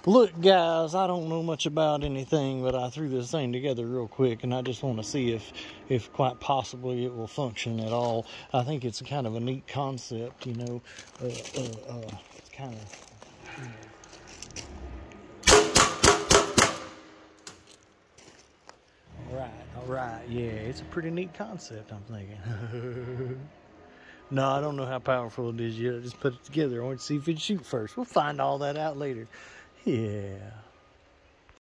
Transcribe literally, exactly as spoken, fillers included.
Look, guys, I don't know much about anything, but I threw this thing together real quick, and I just want to see if, if quite possibly it will function at all. I think it's kind of a neat concept, you know. Uh, uh, uh, it's kind of, you know. All right, all right, yeah, it's a pretty neat concept, I'm thinking. No, I don't know how powerful it is yet. I just put it together. I want to see if it'd shoot first. We'll find all that out later. Yeah.